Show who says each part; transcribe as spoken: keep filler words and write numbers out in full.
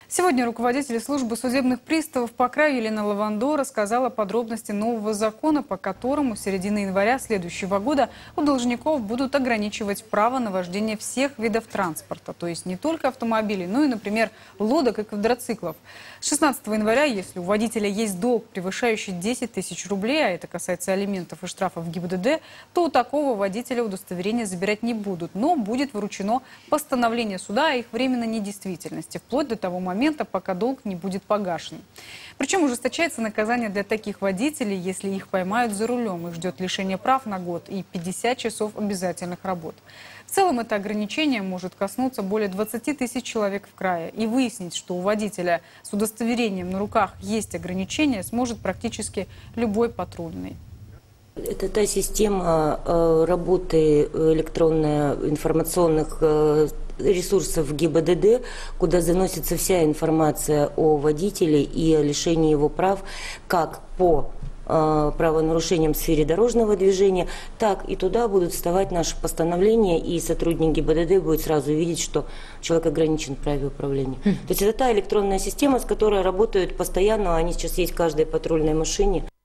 Speaker 1: Сегодня руководитель службы судебных приставов по краю Елена Лавандо рассказала подробности нового закона, по которому с середины января следующего года у должников будут ограничивать право на вождение всех видов транспорта, то есть не только автомобилей, но и, например, лодок и квадроциклов. С шестнадцатого января, если у водителя есть долг, превышающий десять тысяч рублей, а это касается алиментов и штрафов ГИБДД, то у такого водителя удостоверение забирать не будут, но будет вручено постановление суда о их временной недействительности, вплоть до того момента, момента, пока долг не будет погашен. Причем ужесточается наказание для таких водителей, если их поймают за рулем. Их ждет лишение прав на год и пятьдесят часов обязательных работ. В целом это ограничение может коснуться более двадцати тысяч человек в крае. И выяснить, что у водителя с удостоверением на руках есть ограничения, сможет практически любой патрульный.
Speaker 2: Это та система работы электронно-информационных ресурсов ГИБДД, куда заносится вся информация о водителе и о лишении его прав, как по правонарушениям в сфере дорожного движения, так и туда будут вставать наши постановления, и сотрудник ГИБДД будет сразу видеть, что человек ограничен в праве управления. То есть это та электронная система, с которой работают постоянно, они сейчас есть в каждой патрульной машине.